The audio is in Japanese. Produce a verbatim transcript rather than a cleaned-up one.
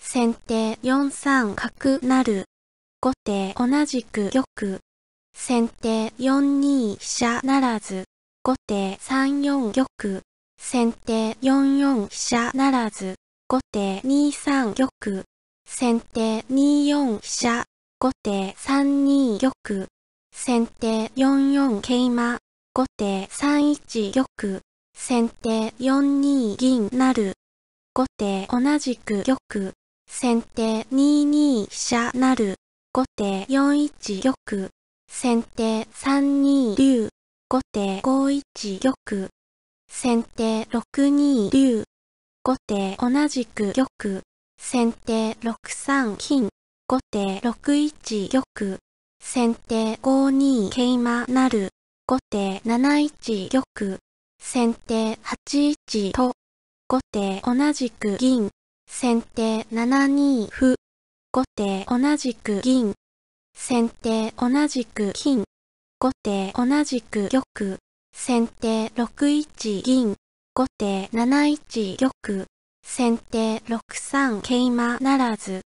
先手よんさん角成。後手同じく玉。先手よんに飛車ならず。後手さんよん玉。先手よんよん飛車ならず。後手にさん玉。先手によん飛車。後手さんに玉。先手よんよん桂馬。後手さんいち玉。先手よんに銀成。後手同じく玉。先手にに飛車成。後手よんいち玉。先手さんに竜。後手ごいち玉。先手ろくに竜。後手同じく玉。先手ろくさん金。後手ろくいち玉。先手ごに桂馬成。後手なないち玉。先手はちいちと。後手同じく銀。先手ななに歩。後手同じく銀。先手同じく金。後手同じく玉。先手ろくいち銀。後手なないち玉。先手ろくさん桂馬ならず。